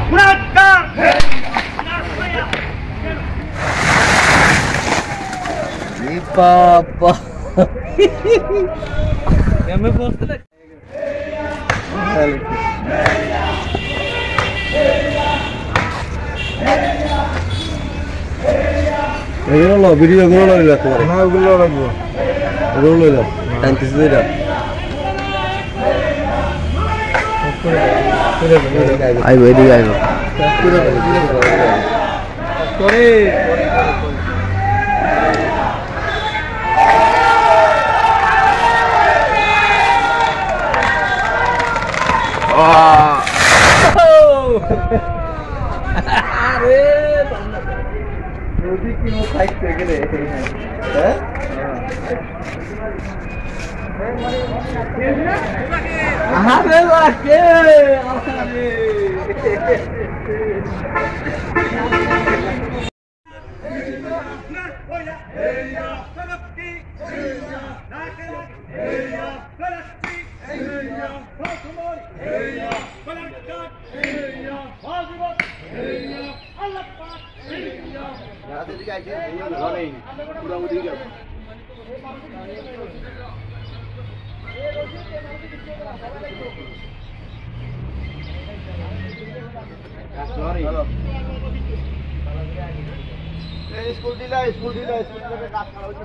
Papa. Ya me poste la. এগুলো video গুলো লইলা তোমার না ওগুলো রাখবো ওগুলো লইলা টানতেছ দিরা আইবো এদিকে আইবো করে আরে নদী কি নো খাইতে গেলে হ্যাঁ আরে লাগে আরে স্কুল দিলা কাজ করা হচ্ছে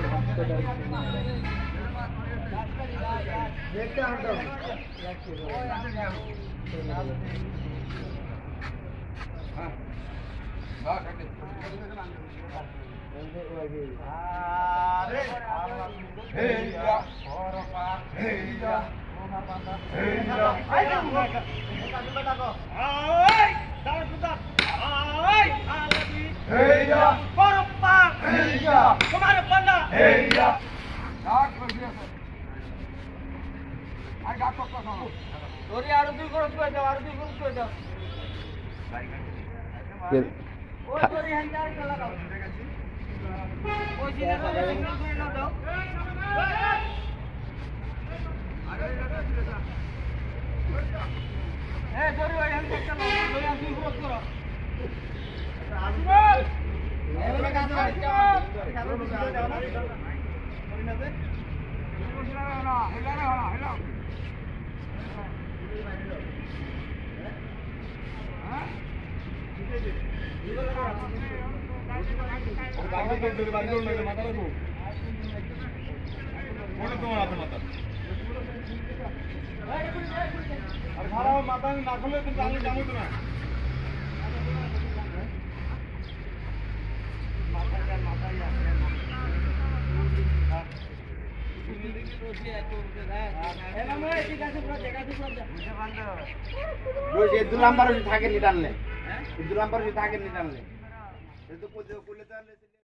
মাথা না খুলে তুমি জানো তো না দুলাম্বার থাকে নি টানলে দুলাম্বার থাকে নি টানলে